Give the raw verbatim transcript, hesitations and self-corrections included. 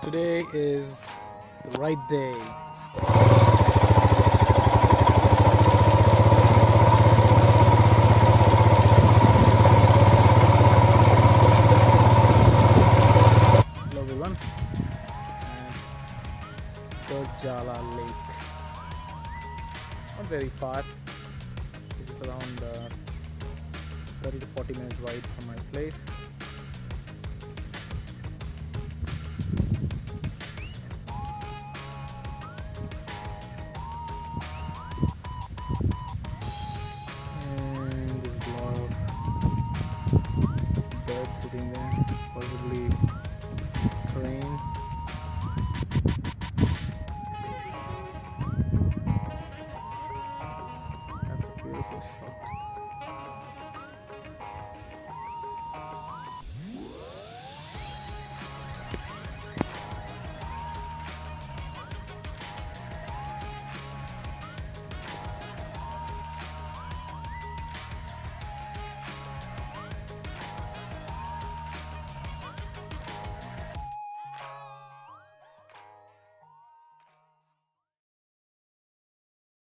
Today is the right day. Hello everyone, and Doddajala Lake. Not very far. This is around uh, thirty to forty minutes ride from my place. And there's a lot of birds sitting there, possibly train.